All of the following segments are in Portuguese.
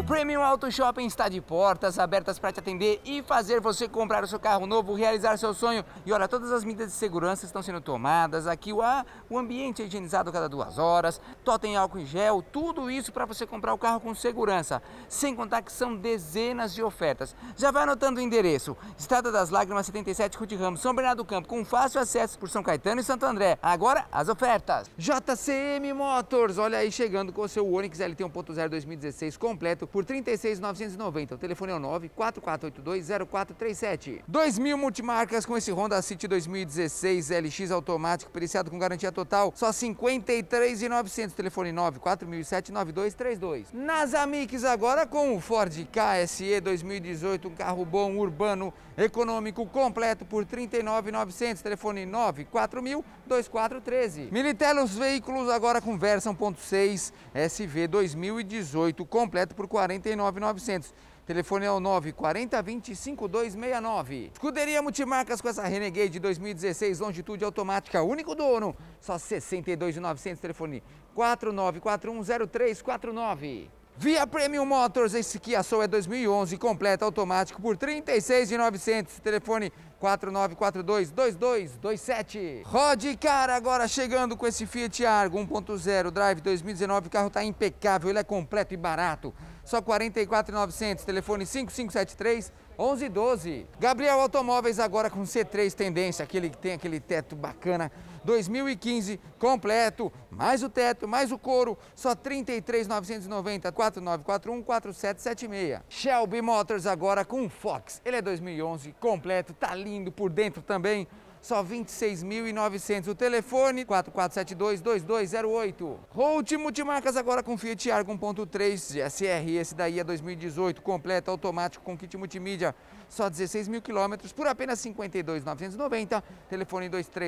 O Premium Auto Shopping está de portas abertas para te atender e fazer você comprar o seu carro novo, realizar seu sonho. E olha, todas as medidas de segurança estão sendo tomadas. Aqui o ambiente é higienizado a cada 2 horas, totem álcool em gel, tudo isso para você comprar o carro com segurança. Sem contar que são dezenas de ofertas. Já vai anotando o endereço: Estrada das Lágrimas 77, Rude Ramos, São Bernardo do Campo, com fácil acesso por São Caetano e Santo André. Agora, as ofertas. JCM Motors, olha aí chegando com o seu Onix LT 1.0 2016 completo por R$ 36.990. O telefone é o 944820437. 2.000 multimarcas com esse Honda City 2016 LX automático, periciado com garantia total, só R$ 53.900. Telefone 940079232. Nas Amix agora com o Ford KSE 2018, um carro bom, urbano, econômico, completo por R$ 39.900. Telefone 940002413. Militelos Veículos agora com Versa 1.6 SV 2018 completo por R$ 49.900. Telefone é o 940205269. Escuderia Multimarcas com essa Renegade 2016 Longitude automática, único dono, só R$ 62.900. Telefone 49410349. Via Premium Motors, esse Kia Soul é 2011 completo automático por R$ 36.900. Telefone 49422227. Rodcar agora chegando com esse Fiat Argo 1.0 Drive 2019, o carro está impecável, ele é completo e barato, só R$ 44.900. Telefone 5573-1112. Gabriel Automóveis agora com C3 Tendência, aquele que tem aquele teto bacana, 2015 completo, mais o teto, mais o couro, só R$ 33.990. 4941-4776. Shelby Motors agora com Fox, ele é 2011 completo, tá lindo por dentro também, só R$ 26.900. O telefone 4472-2208. Holt Multimarcas agora com Fiat Argo 1.3 GSR, esse daí é 2018, completo, automático com kit multimídia, só 16.000 quilômetros por apenas R$ 52.990. Telefone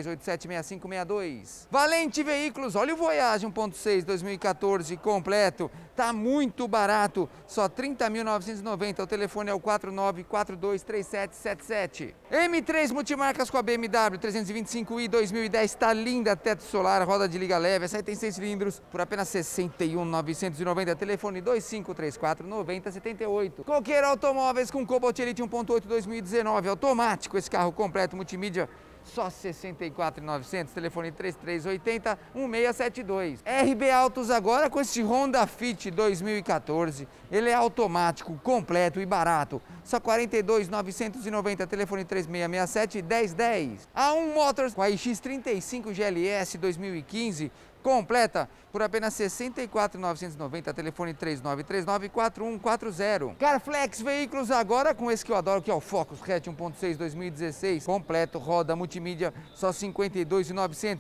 23876562. Valente Veículos, olha o Voyage 1.6 2014 completo, tá muito barato, só R$ 30.990. O telefone é o 49423777. M3 Multimarcas com a BMW 325i 2010, tá linda, teto solar, roda de liga leve, essa aí tem 6 cilindros por apenas R$ 61.990. Telefone 2534-9078. Coqueiro Automóveis com Cobalt Elite 1.8 2019 automático, esse carro completo multimídia, só R$ 64.900. Telefone 3380-1672. RB Autos agora com esse Honda Fit 2014. Ele é automático, completo e barato, só R$ 42.990. Telefone 3667-1010. A1 Motors com a iX35 GLS 2015 completa por apenas R$ 64.990. Telefone 3939-4140. Carflex Veículos agora com esse que eu adoro, que é o Focus Hatch 1.6 2016 completo, roda multimídia, só R$ 52.900.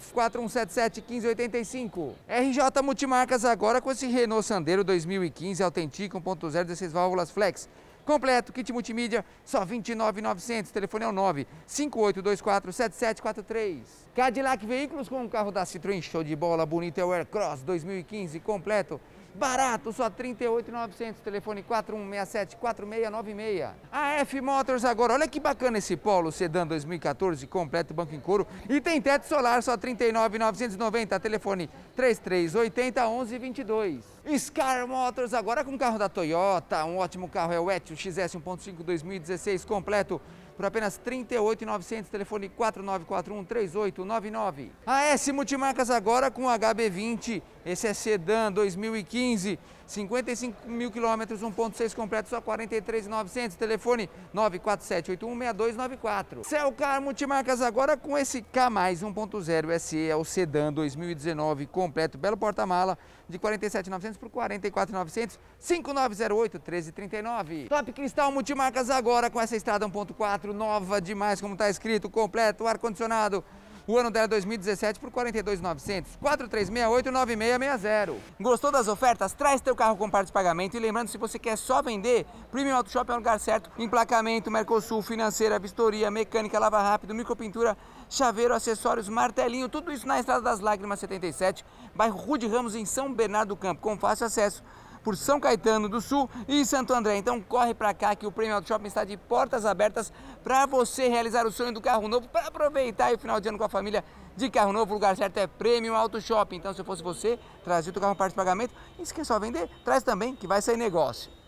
4177-1585. RJ Multimarcas agora com esse Renault Sandero 2015 Authentic 1.0 16 válvulas flex completo, kit multimídia, só R$ 29.900. Telefone é o 95824-7743. Cadillac Veículos com o carro da Citroën, show de bola, bonito, é o Aircross 2015 completo, barato, só R$ 38.900. Telefone 4167-4696. AF Motors agora, olha que bacana esse Polo Sedã 2014 completo, banco em couro e tem teto solar, só R$ 39.990. Telefone 3380-1122. Scar Motors agora com o carro da Toyota, um ótimo carro, é o Etios XS 1.5 2016 completo por apenas R$ 38.900. Telefone 4941-3899. AS Multimarcas agora com HB20, esse é sedã 2015, 55.000 quilômetros, 1.6 completo, só R$ 43.900. Telefone 94781-6294. Celcar Multimarcas agora com esse K+, 1.0 SE, é o sedã 2019 completo, belo porta-mala, de R$ 47.900 por R$ 44.900. 5908-1339. Top Cristal Multimarcas agora com essa Estrada 1.4 nova demais, como está escrito, completo, ar-condicionado, o ano dela é 2017 por R$ 42.900. 4368-9660. Gostou das ofertas? Traz teu carro com parte de pagamento. E lembrando, se você quer só vender, Premium Auto Shop é o lugar certo. Emplacamento, Mercosul, financeira, vistoria, mecânica, lava rápido, micropintura, chaveiro, acessórios, martelinho, tudo isso na Estrada das Lágrimas 77, bairro Rude Ramos, em São Bernardo do Campo, com fácil acesso por São Caetano do Sul e Santo André. Então corre para cá que o Premium Auto Shopping está de portas abertas para você realizar o sonho do carro novo, para aproveitar o final de ano com a família de carro novo. O lugar certo é Premium Auto Shopping. Então, se eu fosse você, trazia o teu carro parte de pagamento. E se quer só vender, traz também que vai sair negócio.